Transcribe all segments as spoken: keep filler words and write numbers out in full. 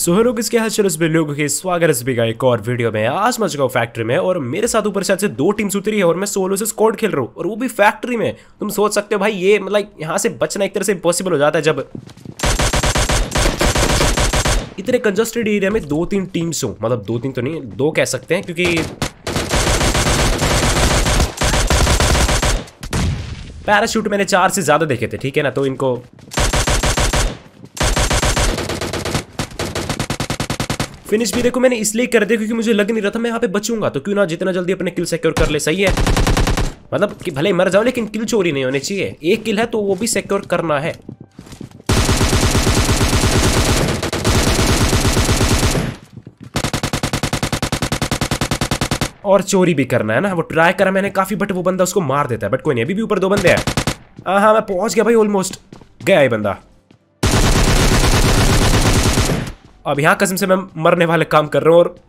So hello किसके हाल चलो सभी लोगों के स्वागत है सभी का एक और वीडियो में। आज मैं चुका हूँ फैक्ट्री में और मेरे साथ ऊपर शायद से दो टीम्स उतरी है और मैं सोलो से स्क्वाड खेल रहा हूँ और वो भी फैक्ट्री में। तुम सोच सकते हो भाई ये मतलब यहाँ से बचना एक तरह से इम्पॉसिबल हो जाता है जब इतने कंजस्टेड एरिया में दो तीन टीम्स हो। मतलब दो तीन तो नहीं, दो कह सकते हैं क्योंकि पैराशूट मैंने चार से ज्यादा देखे थे, ठीक है ना। तो इनको फिनिश भी देखो मैंने इसलिए कर दिया क्योंकि मुझे लग नहीं रहा था मैं यहाँ पे बचूंगा, तो क्यों ना जितना जल्दी अपने किल सिक्योर कर ले। सही है, मतलब कि भले मर जाओ लेकिन किल चोरी नहीं होनी चाहिए। एक किल है तो वो भी सिक्योर करना है। और चोरी भी करना है ना। वो ट्राई करा मैंने काफी बट वो बंदा उसको मार देता है। बट कोई नहीं, अभी भी ऊपर दो बंदे हैं। हाँ हाँ मैं पहुंच गया भाई, ऑलमोस्ट गया ये बंदा। अब यहाँ कसम से मैं मरने वाले काम कर रहा हूँ और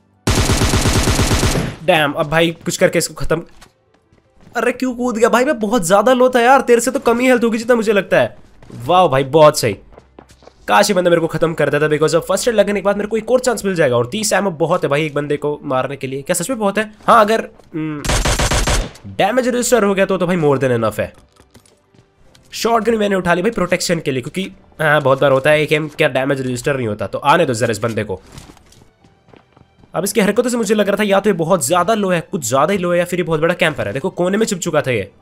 डैम अब भाई कुछ करके इसको खत्म। अरे क्यों कूद गया भाई, मैं बहुत ज्यादा लो था यार। तेरे से तो कम ही हेल्थ होगी जितना मुझे लगता है। वाह भाई बहुत सही, काश ये बंदा मेरे को खत्म कर देता बिकॉज अब फर्स्ट एड लगने के बाद मेरे को एक और चांस मिल जाएगा। और तीस एमओ बहुत है भाई एक बंदे को मारने के लिए। क्या सच में बहुत है? हाँ अगर डैमेज रजिस्टर हो गया तो, तो भाई मोर देन इनफ है। शॉटगन मैंने उठा ली भाई प्रोटेक्शन के लिए क्योंकि हाँ बहुत बार होता है एक एम क्या डैमेज रजिस्टर नहीं होता। तो आने दो जरा इस बंदे को। अब इसकी हरकतों से मुझे लग रहा था या तो ये बहुत ज्यादा लो है, कुछ ज्यादा ही लो है, या फिर ये बहुत बड़ा कैंपर है। देखो कोने में छिप चुका था ये।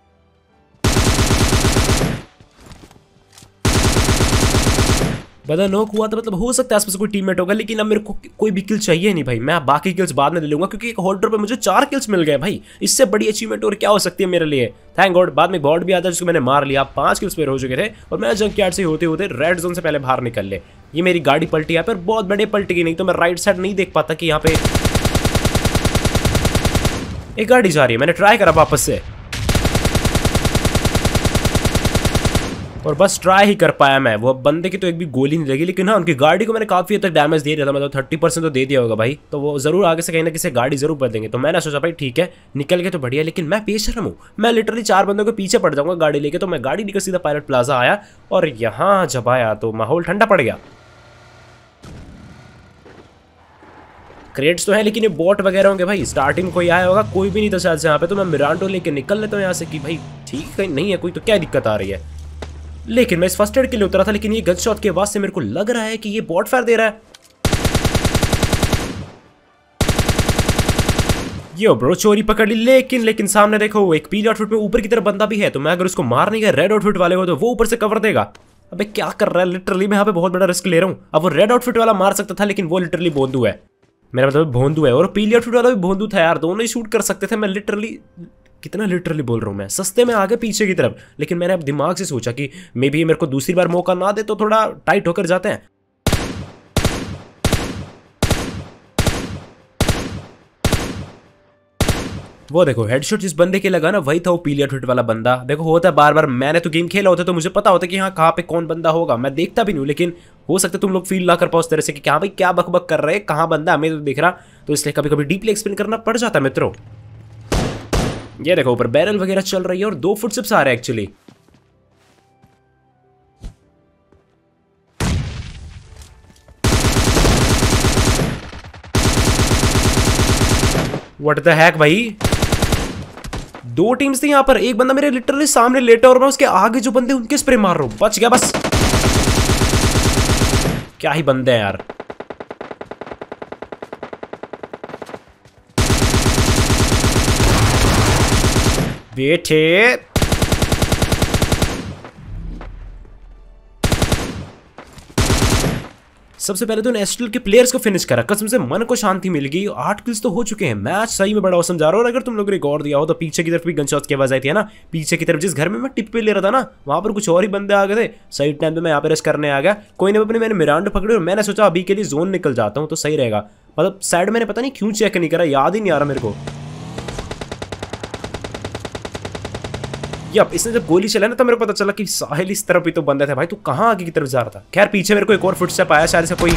बदा नॉक हुआ तो मतलब हो सकता है आसपास कोई टीममेट होगा, लेकिन अब मेरे को कोई भी किल चाहिए नहीं भाई। मैं बाकी किल्स बाद में ले लूंगा क्योंकि एक होल्डर पे मुझे चार किल्स मिल गए भाई। इससे बड़ी अचीवमेंट और क्या हो सकती है मेरे लिए। थैंक गॉड बाद में बॉट भी आता है जिसको मैंने मार लिया। पांच किल्स मेरे हो चुके थे और मैं जंक यार्ड से होते होते रेड जोन से पहले बाहर निकल ले। ये मेरी गाड़ी पलटी यहाँ पर, बहुत बड़े पलटी गई, नहीं तो मैं राइट साइड नहीं देख पाता कि यहाँ पे एक गाड़ी जा रही है। मैंने ट्राई करा वापस से और बस ट्राई ही कर पाया मैं। वो बंदे की तो एक भी गोली नहीं लगी, लेकिन हाँ उनकी गाड़ी को मैंने काफी हद तक डैमेज दे दिया था। मतलब थर्टी परसेंट तो दे दिया होगा भाई। तो वो जरूर आगे से कहीं ना किसी गाड़ी जरूर बदलेंगे। तो मैंने सोचा भाई ठीक है निकल के तो बढ़िया, लेकिन मैं बेशर्म हूँ। मैं लिटरली चार बंदों के पीछे पड़ जाऊंगा गाड़ी लेके। तो मैं गाड़ी लेकर सीधा पायलट प्लाजा आया और यहाँ जब आया तो माहौल ठंडा पड़ गया। क्रेट्स तो है लेकिन ये बॉट वगैरह होंगे भाई। स्टार्टिंग कोई आया होगा, कोई भी नहीं था शायद से यहाँ पे। तो मैं मिरांडो लेके निकल लेता हूँ यहाँ से कि भाई ठीक है नहीं है कोई तो क्या दिक्कत आ रही है। लेकिन मैं इस फर्स्ट एड के लिए उतरा था, लेकिन ये गन शॉट के बाद से मेरे को लग रहा है कि ये बॉट फायर दे रहा है। यो ब्रो चोरी पकड़ ली, लेकिन लेकिन सामने देखो एक पीले आउटफिट में ऊपर की तरफ बंदा भी है। तो मैं अगर उसको मार नहीं गया रेड आउटफिट वाले को तो वो ऊपर से कवर देगा। अबे क्या कर रहा है, लिटरली मैं यहाँ पे बहुत बड़ा रिस्क ले रहा हूँ। अब वो रेड आउटफिट वाला मार सकता था लेकिन वो लिटरली भोंदू है। मेरा मतलब भोंदू है और पीले आउटफिट वाला भी भोंदू था यार। दोनों ही शूट कर सकते थे। मैं लिटरली कितना लिटरली बोल रहा हूँ मैं, सस्ते में आगे पीछे की तरफ। लेकिन मैंने अब दिमाग से सोचा कि मे बी मेरे को दूसरी बार मौका ना दे तो थोड़ा टाइट होकर जाते हैं। वो देखो हेडशॉट जिस बंदे के लगा ना वही था वो पीले आउटफिट वाला बंदा। देखो होता है बार बार, मैंने तो गेम खेला होता तो मुझे पता होता कि हाँ कहाँ पे कौन बंदा होगा। मैं देखता भी नहीं हूँ, लेकिन हो सकता है तुम लोग फील ना कर पाओ उस तरह से कि हाँ भाई क्या बकबक कर रहे हैं, कहाँ बंदा हमें तो दिख रहा। तो इसलिए कभी कभी डीपली एक्सप्लेन करना पड़ जाता है मित्रों। ये देखो ऊपर बैरल वगैरह चल रही है और दो फुटस्टेप्स आ रहे हैं एक्चुअली। व्हाट द हैक भाई, दो टीम्स थी यहाँ पर। एक बंदा मेरे लिटरली सामने लेटा और मैं उसके आगे जो बंदे उनके स्प्रे मार रहा हूं। बच गया बस। क्या ही बंदे हैं यार। बेटे सबसे पहले तो नेशनल के प्लेयर्स को फिनिश करा। कसम से मन को शांति मिल गई। आठ किल्स तो हो चुके हैं। मैच सही में बड़ा औसम जा रहा है। और अगर तुम लोग रिकॉर्ड दिया हो तो पीछे की तरफ भी गनशॉट की आवाज आई थी ना। पीछे की तरफ जिस घर में मैं टिप पे ले रहा था ना वहां पर कुछ और ही बंदे आ गए थे। सही टाइम पे मैं यहाँ पे रेस्ट करने आ गया। कोई नहीं अपने मैंने मिरांडो पकड़ी और मैंने सोचा अभी के लिए जोन निकल जाता हूँ तो सही रहेगा। मतलब साइड मैंने पता नहीं क्यों चेक नहीं करा, याद ही नहीं आ रहा मेरे को। यप इसने जब गोली चला ना तो मेरे को पता चला कि साहिल इस तरफ भी तो बंदा था भाई। तू कहाँ आगे की तरफ जा रहा था? खैर पीछे मेरे को एक और फुटस्टेप आया, शायद से कोई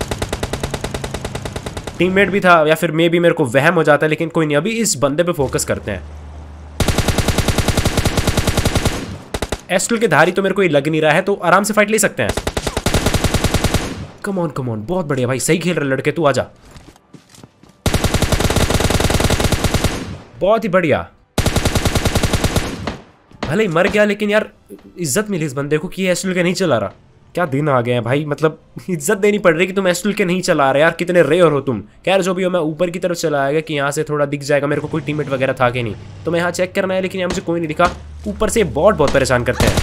टीममेट भी था या फिर मे भी मेरे को वहम हो जाता है। लेकिन कोई नहीं, अभी इस बंदे पे फोकस करते हैं। एस्टल के धारी तो मेरे को ये लग नहीं रहा है तो आराम से फाइट ले सकते हैं। कम ऑन कम ऑन, बहुत बढ़िया भाई, सही खेल रहे लड़के, तू आजा। बहुत ही बढ़िया, भले ही मर गया लेकिन यार इज्जत मिली इस बंदे को कि एस्टल के नहीं चला रहा। क्या दिन आ गए हैं भाई, मतलब इज्जत देनी पड़ रही कि तुम एस्टल के नहीं चला रहे यार, कितने रेयर हो तुम। खैर जो भी हो, मैं ऊपर की तरफ चला आएगा कि यहाँ से थोड़ा दिख जाएगा मेरे को कोई टीममेट वगैरह था कि नहीं, तो मैं यहाँ चेक करना है, लेकिन यहाँ मुझे कोई नहीं दिखा। ऊपर से बॉट बहुत परेशान करते हैं।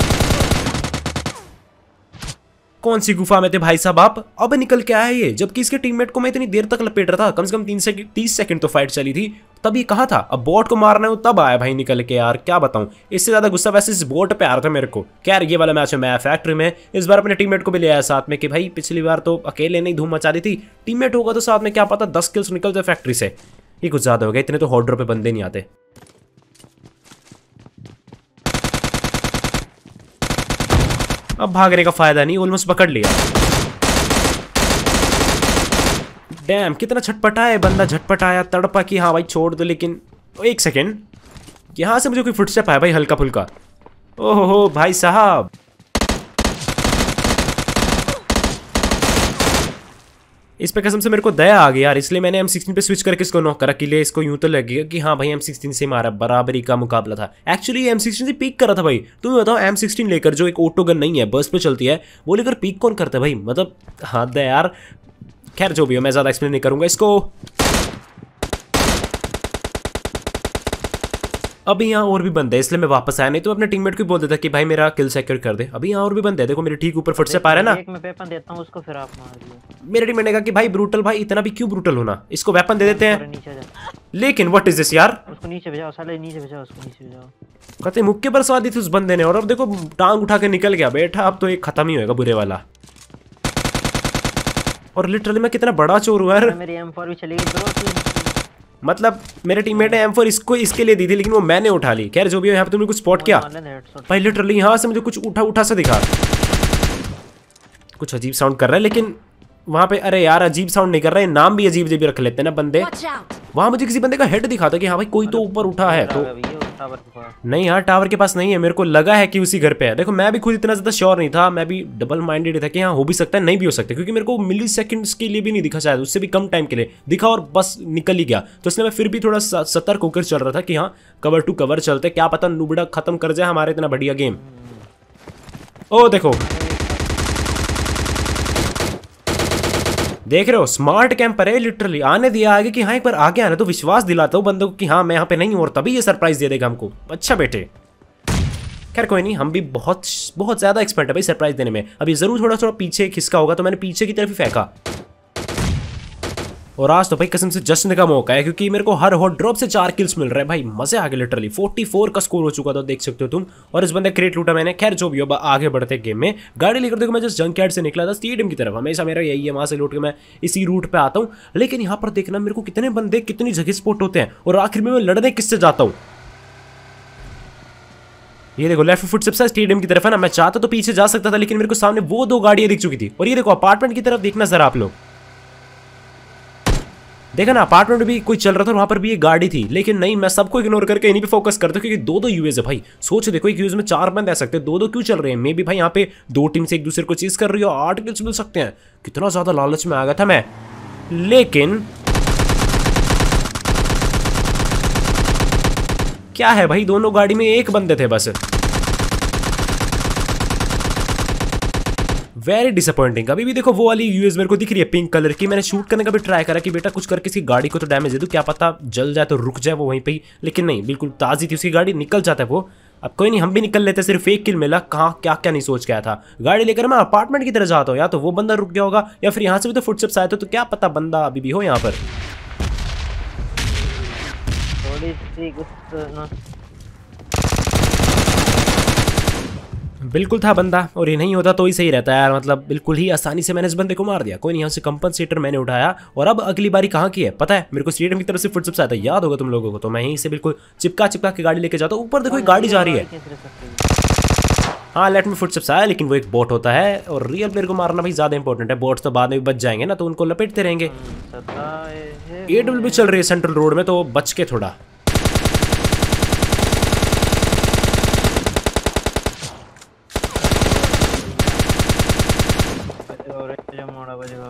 कौन सी गुफा में थे भाई साहब आप, अब निकल के आया ये, जबकि इसके टीममेट को मैं इतनी देर तक लपेट रहा था, कम से कम तीन से तीस सेकंड तो फाइट चली थी, तब ये कहा था। अब बॉट को मारना है तब आया भाई निकल के, यार क्या बताऊं। इससे ज्यादा गुस्सा वैसे इस बॉट पे आ रहा था मेरे को। क्या ये वाला मैच है मैं फैक्ट्री में, इस बार अपने टीममेट को भी ले आया साथ में कि भाई पिछली बार तो अकेले नहीं धूम मचा दी थी, टीममेट होगा तो साथ में क्या पता दस किल्स निकल जाए फैक्ट्री से। ये कुछ ज्यादा हो गया, इतने तो हॉर्डर पे बंदे नहीं आते। अब भागने का फायदा नहीं, ऑलमोस्ट पकड़ लिया। डैम कितना छटपटा है बंदा, झटपटाया तड़पा कि हाँ भाई छोड़ दो, लेकिन एक सेकेंड, यहां से मुझे कोई फुटस्टेप आया भाई हल्का फुल्का। ओहो हो भाई साहब, इस पे कसम से मेरे को दया आ गई यार, इसलिए मैंने एम सिक्सटीन पे स्विच करके इसको नॉक करा। किले इसको यूं तो लगेगा कि हाँ भाई एम सिक्सटीन से मारा, बराबरी का मुकाबला था। एक्चुअली एम सिक्सटीन से पीक करा था भाई। तुम बताओ एम सिक्सटीन लेकर, जो एक ऑटो गन नहीं है बर्स्ट पे चलती है, वो लेकर पीक कौन करता है भाई, मतलब हद है यार। खैर जो भी हो, मैं ज्यादा एक्सप्लेन नहीं करूंगा इसको। अभी यहाँ और भी बंदे, इसलिए मैं वापस आया, नहीं तो अपने टीममेट को बोल देता कि भाई मेरा किल सिक्योर कर दे। अभी यहाँ और भी बंदे, देखो मेरे ठीक ऊपर फुटस्टेप आ रहा है ना। एक मैं वेपन देता हूं उसको, फिर आप मार लो। मेरे टीममेट ने कहा कि भाई ब्रूटल भाई इतना भी क्यों ब्रूटल होना, इसको वेपन दे देते हैं। नीचे जा, लेकिन व्हाट इज दिस यार, उसको नीचे भेजाओ साले, नीचे भेजाओ उसको, नीचे भेजाओ। कहते मुक्के पर स्वाद दी थी उस बंदे ने, और अब देखो टांग उठा के निकल गया बेटा। अब तो एक खत्म ही होगा बुरे वाला। और लिटरली मैं कितना बड़ा चोर हुआ यार, मेरी एम फोर भी चली गई ब्रो। मतलब मेरे टीममेट ने एम फोर इसको इसके लिए दी थी, लेकिन वो मैंने उठा ली। खैर जो भी हो, यहाँ पे तुमने कुछ स्पॉट किया भाई, लिटरली यहाँ से मुझे कुछ उठा उठा से दिखा, कुछ अजीब साउंड कर रहा है, लेकिन वहाँ पे अरे यार अजीब साउंड नहीं कर रहा है, नाम भी अजीब अजीब रख लेते हैं ना बंदे। वहाँ मुझे किसी बंदे का हेड दिखा था कि हाँ भाई कोई तो ऊपर उठा है, तो नहीं यार टावर के पास नहीं है, मेरे को लगा है कि उसी घर पे है। देखो मैं भी खुद इतना ज्यादा श्योर नहीं था, मैं भी डबल माइंडेड था कि हाँ हो भी सकता है नहीं भी हो सकता, क्योंकि मेरे को मिली सेकंड्स के लिए भी नहीं दिखा, शायद उससे भी कम टाइम के लिए दिखा और बस निकल ही गया। तो इसलिए मैं फिर भी थोड़ा सतर्क होकर चल रहा था कि हाँ कवर टू कवर चलते, क्या पता नुबड़ा खत्म कर जाए हमारे इतना बढ़िया गेम। ओ देखो देख रहे हो, स्मार्ट कैंपर है लिटरली, आने दिया आगे कि हाँ एक बार आगे आना तो विश्वास दिलाता हूँ बंदों को कि हाँ मैं यहाँ पे नहीं हूँ, और तभी ये सरप्राइज दे देगा हमको। अच्छा बेटे, खैर कोई नहीं, हम भी बहुत बहुत ज्यादा एक्सपर्ट है भाई सरप्राइज देने में। अभी जरूर थोड़ा थोड़ा पीछे खिसका होगा, तो मैंने पीछे की तरफ ही फेंका। और आज तो भाई कसम से जश्न का मौका है, क्योंकि मेरे को हर हॉट ड्रॉप से चार किल्स मिल रहे हैं भाई, मजे आ गए लिटरली। चौवालीस का स्कोर हो चुका था, देख सकते हो तुम। और इस बंदे क्रेट लूटा मैंने। खैर जो भी हो, आगे बढ़ते गेम में। गाड़ी लेकर देखो मैं जस्ट जंक यार्ड से निकला था स्टेडियम की तरफ, हमेशा मेरा यही है, वहां से लूट के मैं इसी रूट पे आता हूँ। लेकिन यहाँ पर देखना मेरे को कितने बंदे कितनी जगह स्पॉट होते हैं, और आखिर में मैं लड़ने किससे जाता हूँ। ये देखो लेफ्ट फुट सबसे स्टेडियम की तरफ है ना, मैं चाहता तो पीछे जा सकता था, लेकिन मेरे को सामने वो दो गाड़ियां दिख चुकी थी। और ये देखो अपार्टमेंट की तरफ देखना सर आप लोग, देखा ना अपार्टमेंट में भी कोई चल रहा था, वहां पर भी एक गाड़ी थी, लेकिन नहीं मैं सबको इग्नोर करके इन्हीं पे फोकस करता हूं, क्योंकि दो दो यूएस है भाई। सोच देखो एक यूएस में चार बंद रह सकते हैं, दो दो क्यों चल रहे हैं। मे भी भाई यहाँ पे दो टीम से एक दूसरे को चीज कर रही हो, आठ किल्स मिल सकते हैं। कितना ज्यादा लालच में आ गया था मैं, लेकिन क्या है भाई दोनों गाड़ी में एक बंदे थे बस। Very disappointing. अभी भी देखो वो वाली यूएस मेरे को दिख रही है पिंक कलर की, मैंने शूट करने का भी ट्राई करा कि बेटा कुछ करके इसकी गाड़ी को तो डैमेज दे दूं, क्या पता जल जाए तो रुक जाए वो वहीं पे ही, लेकिन नहीं, बिल्कुल ताजी थी उसकी गाड़ी, निकल जाता है वो। अब कोई नहीं, हम भी निकल लेते, सिर्फ एक किल मिला, कहाँ क्या क्या नहीं सोच के आया था। गाड़ी लेकर मैं अपार्टमेंट की तरह जाता हूँ, या तो वो बंदा रुक गया होगा, या फिर यहाँ से भी तो फुटस्टेप्स आए थे, तो क्या पता बंदा अभी भी हो यहाँ पर। थोड़ी सी कुछ बिल्कुल था बंदा, और ये नहीं होता तो ही सही रहता है यार, मतलब बिल्कुल ही आसानी से मैंने इस बंदे को मार दिया। कोई नहीं, यहाँ से कंपनसेटर मैंने उठाया, और अब अगली बारी कहाँ की है पता है मेरे को, स्टेडियम की तरफ से फुटस्टेप्स आता है, याद होगा तुम लोगों को, तो मैं यहीं से बिल्कुल चिपका चिपका के गाड़ी लेके जाता हूँ। ऊपर देखो एक गाड़ी जा रही है, हाँ लेट में फुटस्टेप्स आया, लेकिन वो एक बोट होता है, और रियल प्लेयर को मारना भाई ज्यादा इंपॉर्टेंट है। बोट्स तो बाद में भी बच जाएंगे ना, तो उनको लपेटते रहेंगे। ए डब्ल्यू भी चल रही है सेंट्रल रोड में, तो बच के थोड़ा।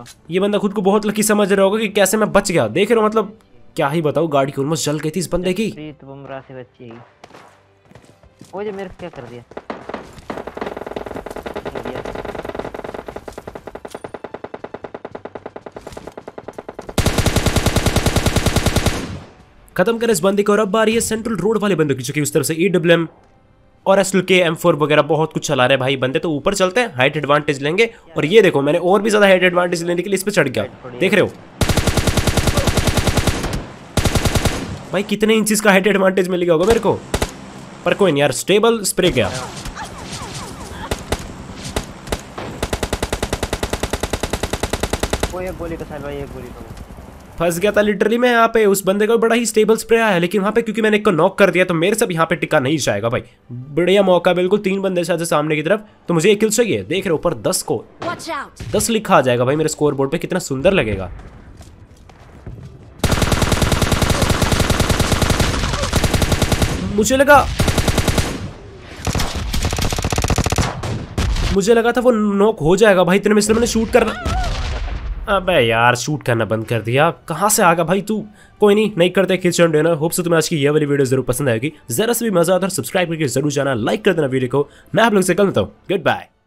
जाओ। ये बंदा खुद को बहुत लकी समझ रहा होगा कि कैसे मैं बच गया। देख रहे हो, मतलब क्या ही बताऊं, गाड़ी की ऑलमोस्ट जल गई थी इस बंदे की। प्रीत बुमराह से बच्ची है। वो जो मेरे को क्या कर दिया? खत्म कर इस बंदे को। और अब बारी है सेंट्रल रोड वाले बंदे की, जो कि उस तरफ से ई डब्ल्यू एम और S L K M four वगैरह बहुत कुछ चला रहे हैं भाई बंदे। तो ऊपर चलते हैं, हाइट एडवांटेज लेंगे। और ये देखो, मैंने और भी ज्यादा हाइट एडवांटेज लेने के लिए इस पे चढ़ गया। देख रहे हो भाई कितने इंचेस का हाइट एडवांटेज मिल गया होगा मेरे को। पर कोई नहीं यार, स्टेबल स्प्रे गया। वो एक गोली का साल भाई, एक गोली का फंस गया था लिटरली मैं यहाँ पे। उस बंदे को बड़ा ही स्टेबल स्प्रे आया, लेकिन वहाँ पे क्योंकि मैंने एक को नॉक कर दिया तो मेरे से भी यहाँ पे टिका नहीं जाएगा भाई। बढ़िया मौका, बिल्कुल तीन बंदे साथ सामने की तरफ, तो मुझे एक किल चाहिए। देख रहे हो ऊपर दस को दस लिखा आ जाएगा भाई मेरे स्कोर बोर्ड पे, कितना सुंदर लगेगा। मुझे लगा मुझे लगा था वो नॉक हो जाएगा भाई, इतने में इसलिए मैंने शूट करना। अबे यार, शूट करना बंद कर दिया। कहाँ से आ गया भाई तू। कोई नहीं, नहीं करते किचन डिनर। होप से तुम्हें आज की ये वाली वीडियो जरूर पसंद आएगी। जरा से भी मजा आता है, सब्सक्राइब करके जरूर जाना, लाइक कर देना वीडियो को। मैं आप लोग से कल मिलता हूँ। Good bye.